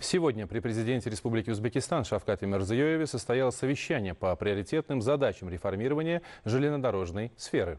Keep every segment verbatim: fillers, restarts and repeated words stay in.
Сегодня при президенте Республики Узбекистан Шавкате Мирзиёеве состоялось совещание по приоритетным задачам реформирования железнодорожной сферы.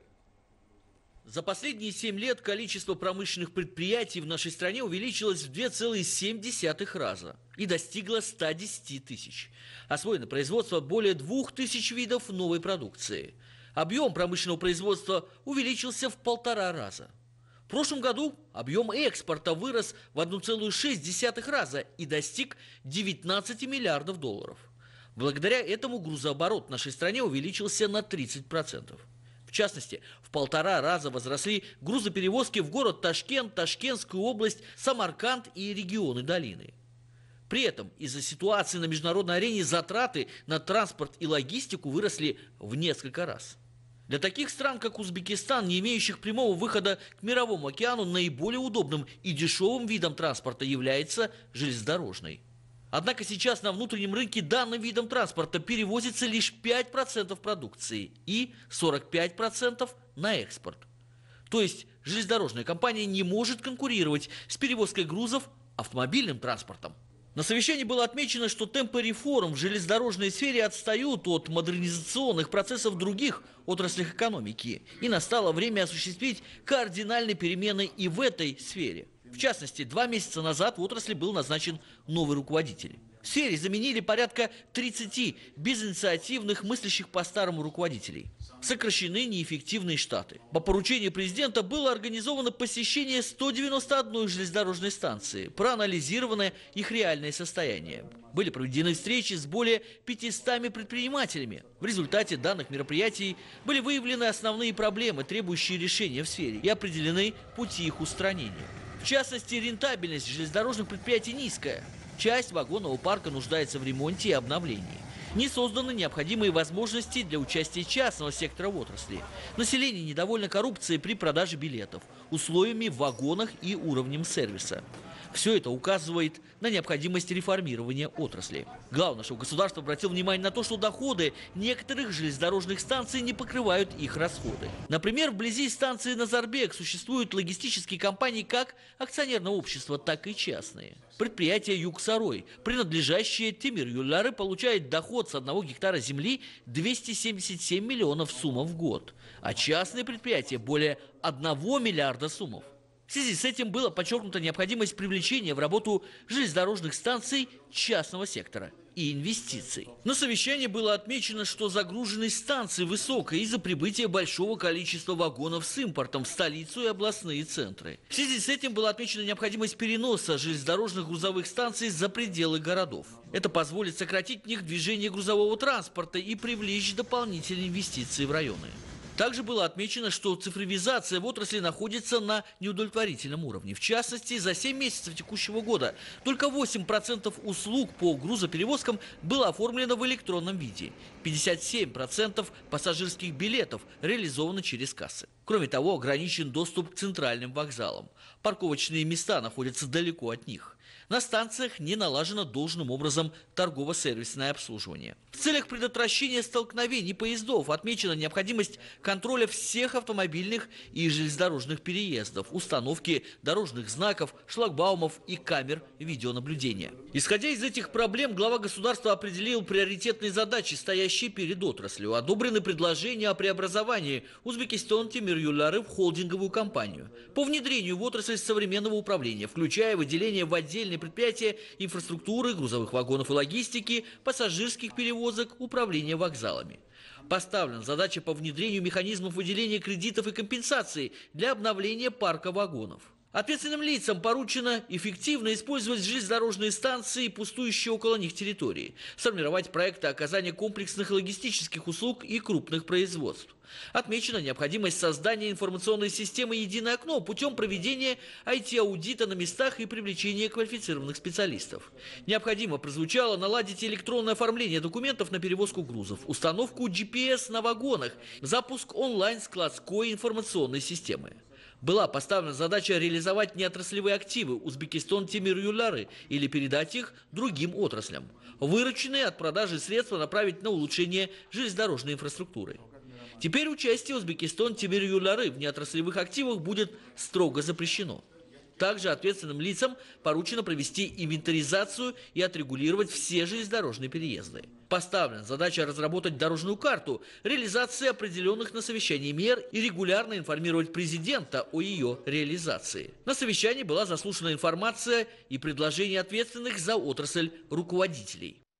За последние семь лет количество промышленных предприятий в нашей стране увеличилось в две целых семь десятых раза и достигло ста десяти тысяч. Освоено производство более двух тысяч видов новой продукции. Объем промышленного производства увеличился в полтора раза. В прошлом году объем экспорта вырос в одну целую шесть десятых раза и достиг девятнадцати миллиардов долларов. Благодаря этому грузооборот в нашей стране увеличился на тридцать процентов. В частности, в полтора раза возросли грузоперевозки в город Ташкент, Ташкентскую область, Самарканд и регионы долины. При этом из-за ситуации на международной арене затраты на транспорт и логистику выросли в несколько раз. Для таких стран, как Узбекистан, не имеющих прямого выхода к Мировому океану, наиболее удобным и дешевым видом транспорта является железнодорожный. Однако сейчас на внутреннем рынке данным видом транспорта перевозится лишь пять процентов продукции и сорок пять процентов на экспорт. То есть железнодорожная компания не может конкурировать с перевозкой грузов автомобильным транспортом. На совещании было отмечено, что темпы реформ в железнодорожной сфере отстают от модернизационных процессов в других отраслях экономики, и настало время осуществить кардинальные перемены и в этой сфере. В частности, два месяца назад в отрасли был назначен новый руководитель. В сфере заменили порядка тридцати безинициативных, мыслящих по-старому руководителей. Сокращены неэффективные штаты. По поручению президента было организовано посещение ста девяноста одной железнодорожной станции, проанализировано их реальное состояние. Были проведены встречи с более пятистами предпринимателями. В результате данных мероприятий были выявлены основные проблемы, требующие решения в сфере, и определены пути их устранения. В частности, рентабельность железнодорожных предприятий низкая. Часть вагонного парка нуждается в ремонте и обновлении. Не созданы необходимые возможности для участия частного сектора в отрасли. Население недовольно коррупцией при продаже билетов, условиями в вагонах и уровнем сервиса. Все это указывает на необходимость реформирования отрасли. Главное, что государство обратило внимание на то, что доходы некоторых железнодорожных станций не покрывают их расходы. Например, вблизи станции Назарбек существуют логистические компании как акционерного общества, так и частные. Предприятие Югсарой, принадлежащее Темир-Юллары, получает доход с одного гектара земли двести семьдесят семь миллионов сумм в год, а частные предприятия более одного миллиарда сумм. В связи с этим была подчеркнута необходимость привлечения в работу железнодорожных станций частного сектора и инвестиций. На совещании было отмечено, что загруженность станций высокая из-за прибытия большого количества вагонов с импортом в столицу и областные центры. В связи с этим была отмечена необходимость переноса железнодорожных грузовых станций за пределы городов. Это позволит сократить в них движение грузового транспорта и привлечь дополнительные инвестиции в районы. Также было отмечено, что цифровизация в отрасли находится на неудовлетворительном уровне. В частности, за семь месяцев текущего года только восемь процентов услуг по грузоперевозкам было оформлено в электронном виде. пятьдесят семь процентов пассажирских билетов реализованы через кассы. Кроме того, ограничен доступ к центральным вокзалам. Парковочные места находятся далеко от них. На станциях не налажено должным образом торгово-сервисное обслуживание. В целях предотвращения столкновений поездов отмечена необходимость контроля всех автомобильных и железнодорожных переездов, установки дорожных знаков, шлагбаумов и камер видеонаблюдения. Исходя из этих проблем, глава государства определил приоритетные задачи, стоящие перед отраслью. Одобрены предложения о преобразовании Узбекистан Темир-Юллары в холдинговую компанию по внедрению в отрасль современного управления, включая выделение в отдельные предприятия инфраструктуры, грузовых вагонов и логистики, пассажирских перевозок, управления вокзалами. Поставлена задача по внедрению механизмов выделения кредитов и компенсаций для обновления парка вагонов. Ответственным лицам поручено эффективно использовать железнодорожные станции и пустующие около них территории, сформировать проекты оказания комплексных логистических услуг и крупных производств. Отмечена необходимость создания информационной системы «Единое окно» путем проведения ай ти-аудита на местах и привлечения квалифицированных специалистов. Необходимо прозвучало наладить электронное оформление документов на перевозку грузов, установку джи пи эс на вагонах, запуск онлайн-складской информационной системы. Была поставлена задача реализовать неотраслевые активы Узбекистан Темир-Юллары или передать их другим отраслям. Вырученные от продажи средства направить на улучшение железнодорожной инфраструктуры. Теперь участие Узбекистан Темир-Юллары в неотраслевых активах будет строго запрещено. Также ответственным лицам поручено провести инвентаризацию и отрегулировать все железнодорожные переезды. Поставлена задача разработать дорожную карту, реализации определенных на совещании мер и регулярно информировать президента о ее реализации. На совещании была заслушана информация и предложения ответственных за отрасль руководителей.